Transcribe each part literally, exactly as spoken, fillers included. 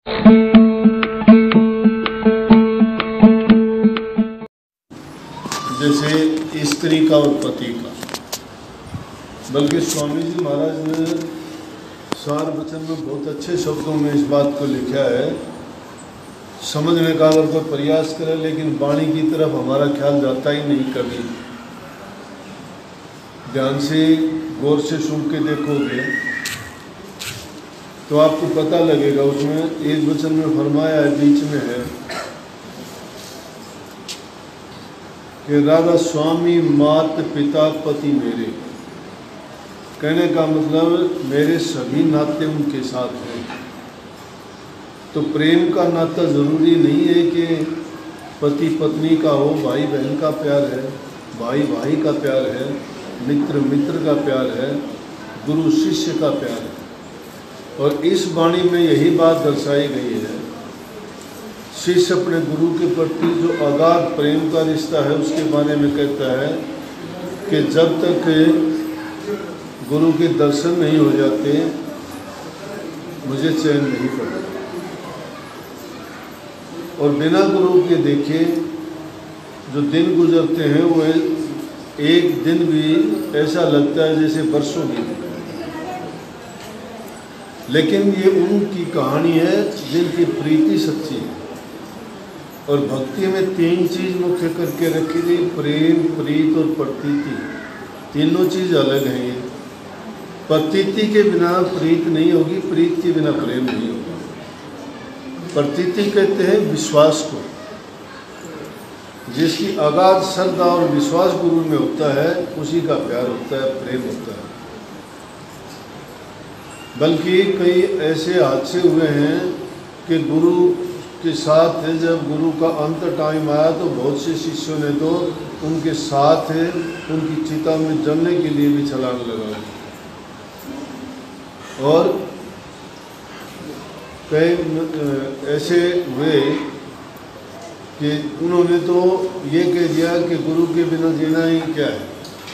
जैसे स्त्री का और पति का, बल्कि स्वामी जी महाराज ने सार वचन में बहुत अच्छे शब्दों में इस बात को लिखा है। समझने का अगर कोई प्रयास करे, लेकिन वाणी की तरफ हमारा ख्याल जाता ही नहीं कभी। ध्यान से गौर से सुन के देखोगे तो आपको पता लगेगा। उसमें एक वचन में फरमाया है, बीच में है कि राधा स्वामी मात पिता पति मेरे। कहने का मतलब मेरे सभी नाते उनके साथ हैं। तो प्रेम का नाता ज़रूरी नहीं है कि पति पत्नी का हो, भाई बहन का प्यार है, भाई भाई का प्यार है, मित्र मित्र का प्यार है, गुरु शिष्य का प्यार है। और इस वाणी में यही बात दर्शाई गई है। शिष्य अपने गुरु के प्रति जो अगाध प्रेम का रिश्ता है उसके बारे में कहता है कि जब तक गुरु के दर्शन नहीं हो जाते मुझे चैन नहीं पड़ता। और बिना गुरु के देखे जो दिन गुजरते हैं वो एक दिन भी ऐसा लगता है जैसे वर्षों बीत गए। लेकिन ये उनकी कहानी है जिनकी प्रीति सच्ची है। और भक्ति में तीन चीज मुख्य करके रखी थी, प्रेम, प्रीत और प्रतीति। तीनों चीज अलग हैं। ये प्रतीति के बिना प्रीत नहीं होगी, प्रीत के बिना प्रेम नहीं होगा। प्रतीति कहते हैं विश्वास को। जिसकी अगाध श्रद्धा और विश्वास गुरु में होता है उसी का प्यार होता है, प्रेम होता है। बल्कि कई ऐसे हादसे हुए हैं कि गुरु के साथ है, जब गुरु का अंत टाइम आया तो बहुत से शिष्यों ने तो उनके साथ है उनकी चिता में जलने के लिए भी छलांग लगा दी। और कई ऐसे हुए कि उन्होंने तो ये कह दिया कि गुरु के बिना जीना ही क्या है।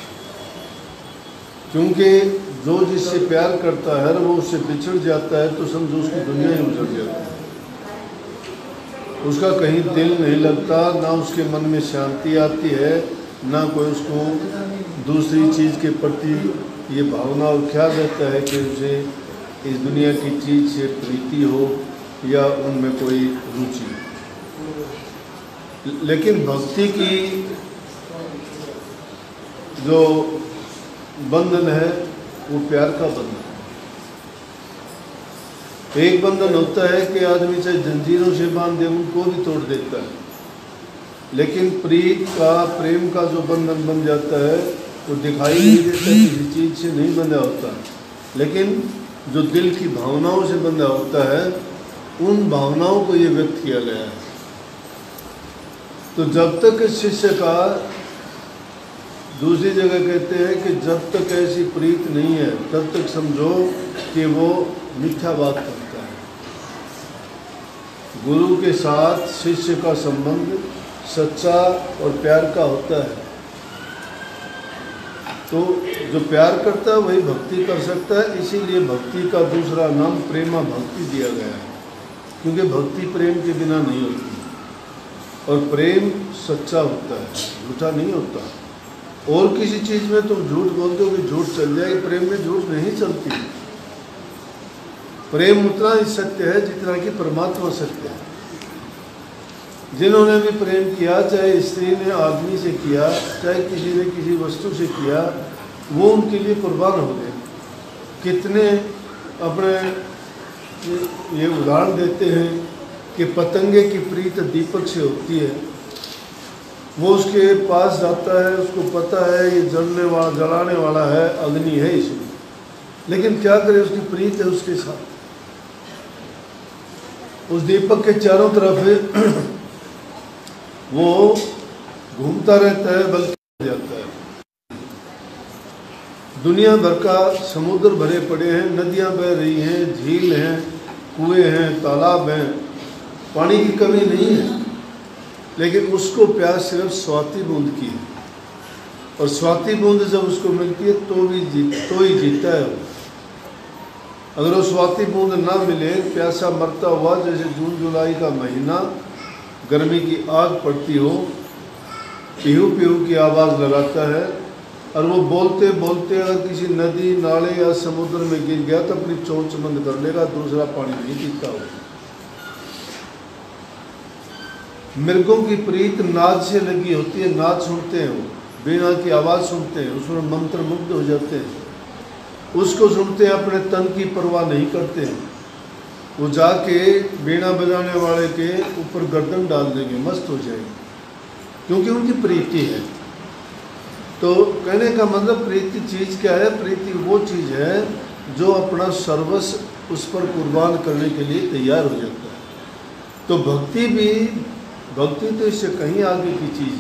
क्योंकि जो जिससे प्यार करता है वो उससे बिछड़ जाता है तो समझो उसकी दुनिया ही उजड़ जाती है। उसका कहीं दिल नहीं लगता, ना उसके मन में शांति आती है, ना कोई उसको दूसरी चीज़ के प्रति ये भावना और ख्याल रहता है कि उसे इस दुनिया की चीज़ से प्रीति हो या उनमें कोई रुचि। लेकिन भक्ति की जो बंधन है वो प्यार का बंधन है। एक बंधन होता है कि आदमी चाहे जंजीरों से बांध दे उनको भी तोड़ देता है। लेकिन प्रीत का, प्रेम का जो बंधन बन जाता है वो दिखाई नहीं देता, किसी चीज़ से नहीं बंधा होता। लेकिन जो दिल की भावनाओं से बंधा होता है उन भावनाओं को ये व्यक्त किया गया है। तो जब तक शिष्य का, दूसरी जगह कहते हैं कि जब तक ऐसी प्रीत नहीं है तब तक समझो कि वो मिथ्या बात करता है। गुरु के साथ शिष्य का संबंध सच्चा और प्यार का होता है। तो जो प्यार करता है वही भक्ति कर सकता है। इसीलिए भक्ति का दूसरा नाम प्रेमा भक्ति दिया गया है, क्योंकि भक्ति प्रेम के बिना नहीं होती। और प्रेम सच्चा होता है, झूठा नहीं होता। और किसी चीज़ में तुम झूठ बोलते हो कि झूठ चल जाएगी, प्रेम में झूठ नहीं चलती। प्रेम उतना ही सत्य है जितना कि परमात्मा सत्य है। जिन्होंने भी प्रेम किया, चाहे स्त्री ने आदमी से किया, चाहे किसी ने किसी वस्तु से किया, वो उनके लिए कुर्बान हो गए। कितने अपने ये उदाहरण देते हैं कि पतंगे की प्रीत दीपक से होती है। वो उसके पास जाता है, उसको पता है ये जलने वाला, जलाने वाला है, अग्नि है इसमें, लेकिन क्या करे, उसकी प्रीत है उसके साथ। उस दीपक के चारों तरफ वो घूमता रहता है, बल्कि जाता है। दुनिया भर का समुद्र भरे पड़े हैं, नदियां बह रही हैं, झील हैं, कुएं हैं, तालाब हैं, पानी की कमी नहीं है। लेकिन उसको प्यास सिर्फ स्वाति बूंद की है। और स्वाति बूंद जब उसको मिलती है तो भी जीत तो ही जीता है वो। अगर वो स्वाति बूंद ना मिले, प्यासा मरता हुआ जैसे जून जुलाई का महीना गर्मी की आग पड़ती हो, पीहू पीहू की आवाज़ लगाता है, और वो बोलते बोलते अगर किसी नदी नाले या समुद्र में गिर गया तो अपनी चोंच बंद कर लेगा, दूसरा पानी नहीं पीता हो। मृगों की प्रीत नाद से लगी होती है, नाद सुनते हैं, वो बीना की आवाज़ सुनते हैं, उसमें मंत्र मुग्ध हो जाते हैं, उसको सुनते हैं, अपने तन की परवाह नहीं करते हैं। वो जाके बीना बजाने वाले के ऊपर गर्दन डाल देंगे, मस्त हो जाएंगे, क्योंकि उनकी प्रीति है। तो कहने का मतलब प्रीति चीज़ क्या है? प्रीति वो चीज़ है जो अपना सर्वस्व उस पर कुर्बान करने के लिए तैयार हो जाता है। तो भक्ति भी, भक्ति तो इससे कहीं आगे की चीज़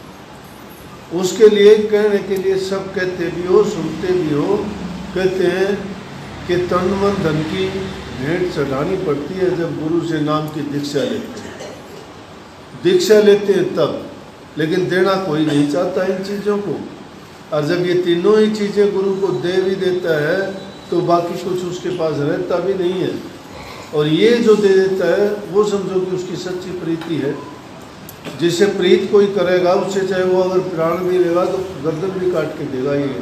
है। उसके लिए कहने के लिए सब कहते भी हो, सुनते भी हो, कहते हैं कि तन मन धन की भेंट चढ़ानी पड़ती है जब गुरु से नाम की दीक्षा लेते हैं। दीक्षा लेते हैं तब, लेकिन देना कोई नहीं चाहता इन चीज़ों को। और जब ये तीनों ही चीज़ें गुरु को दे भी देता है तो बाकी कुछ उसके पास रहता भी नहीं है। और ये जो दे देता है वो समझो कि उसकी सच्ची प्रीति है। जिससे प्रीत कोई करेगा उससे चाहे वो अगर प्राण भी लेगा तो गर्दन भी काट के देगा। ये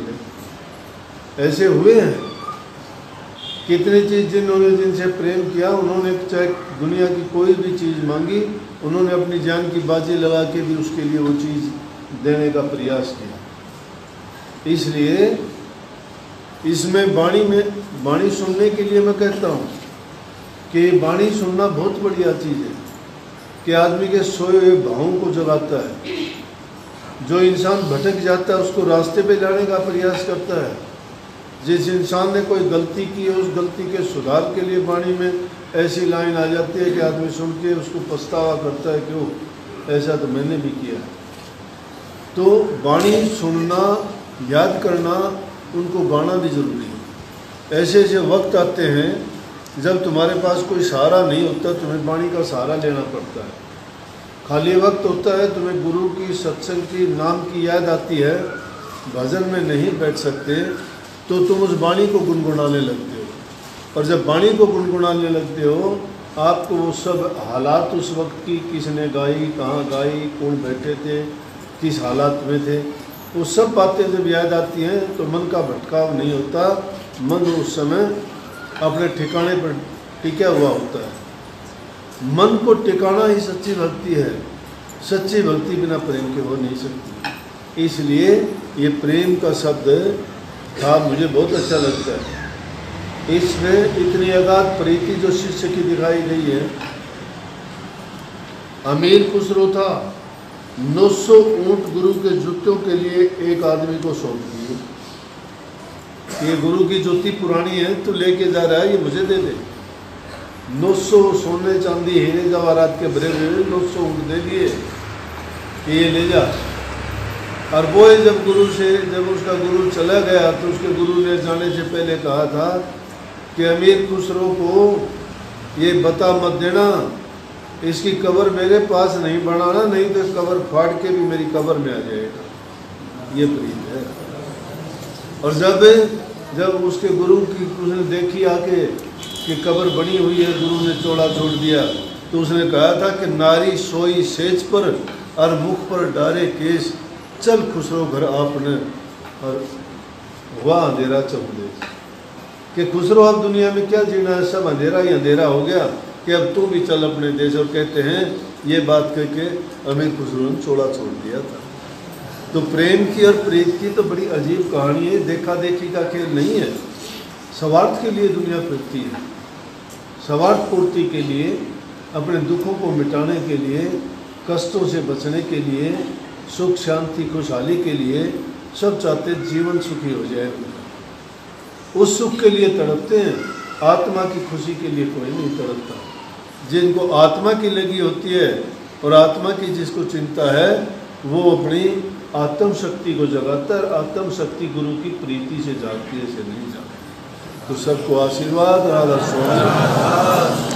ऐसे हुए हैं कितनी चीज़, जिन्होंने जिनसे प्रेम किया उन्होंने चाहे दुनिया की कोई भी चीज़ मांगी, उन्होंने अपनी जान की बाजी लगा के भी उसके लिए वो चीज़ देने का प्रयास किया। इसलिए इसमें वाणी में वाणी सुनने के लिए मैं कहता हूँ कि वाणी सुनना बहुत बढ़िया चीज़ है कि आदमी के सोए हुए भावों को जगाता है। जो इंसान भटक जाता है उसको रास्ते पे लाने का प्रयास करता है। जिस इंसान ने कोई गलती की है उस गलती के सुधार के लिए वाणी में ऐसी लाइन आ जाती है कि आदमी सुन के उसको पछतावा करता है कि वो ऐसा तो मैंने भी किया है। तो वाणी सुनना, याद करना, उनको गाना भी ज़रूरी है। ऐसे ऐसे वक्त आते हैं जब तुम्हारे पास कोई सहारा नहीं होता, तुम्हें वाणी का सहारा लेना पड़ता है। खाली वक्त होता है, तुम्हें गुरु की, सत्संग की, नाम की याद आती है, भजन में नहीं बैठ सकते तो तुम उस वाणी को गुनगुनाने लगते हो। और जब वाणी को गुनगुनाने लगते हो आपको वो सब हालात उस वक्त की, किसने गाई, कहाँ गाई, कौन बैठे थे, किस हालात में थे, वो सब बातें जब याद आती हैं तो मन का भटकाव नहीं होता। मन उस समय अपने ठिकाने पर टिका हुआ होता है। मन को टिकाना ही सच्ची भक्ति है। सच्ची भक्ति बिना प्रेम के हो नहीं सकती। इसलिए ये प्रेम का शब्द था, मुझे बहुत अच्छा लगता है। इसमें इतनी अगाध प्रीति जो शिष्य की दिखाई गई है। अमीर खुसरो था, नौ सौ ऊँट गुरु के जूतों के लिए एक आदमी को सौंप दिए। ये गुरु की जूती पुरानी है तो लेके जा रहा है, ये मुझे दे दे। नौ सौ सोने चांदी हीरे जवाहरात के भरे हुए नौ सौ ऊँट दे दिए कि ये ले जा। और वो जब गुरु से जब उसका गुरु चला गया तो उसके गुरु ने जाने से पहले कहा था कि अमीर खुसरो को ये बता मत देना, इसकी कब्र मेरे पास नहीं बनाना, नहीं तो कब्र फाड़ के भी मेरी कब्र में आ जाएगा। ये प्रीत है। और जब जब उसके गुरु की उसने देखी आके कि कब्र बनी हुई है, गुरु ने चौड़ा छोड़ दिया, तो उसने कहा था कि नारी सोई सेज पर और मुख पर डारे केस, चल खुसरो घर आपने और वह अंधेरा चौदे। कि खुसरो अब दुनिया में क्या जीना है, सब अंधेरा ही अंधेरा हो गया कि अब तू भी चल अपने देश। और कहते हैं ये बात कह के अमीर खुसरो ने चौड़ा छोड़ दिया था। तो प्रेम की और प्रीत की तो बड़ी अजीब कहानी है। देखा देखी का खेल नहीं है। स्वार्थ के लिए दुनिया फिरती है, स्वार्थ पूर्ति के लिए, अपने दुखों को मिटाने के लिए, कष्टों से बचने के लिए, सुख शांति खुशहाली के लिए सब चाहते जीवन सुखी हो जाए। उस सुख के लिए तड़पते हैं, आत्मा की खुशी के लिए कोई नहीं तड़पता। जिनको आत्मा की लगी होती है और आत्मा की जिसको चिंता है वो अपनी आत्म शक्ति को जगाता है। आत्म शक्ति गुरु की प्रीति से जागती है, से नहीं जागती। तो सबको आशीर्वाद। राधा स्वामी।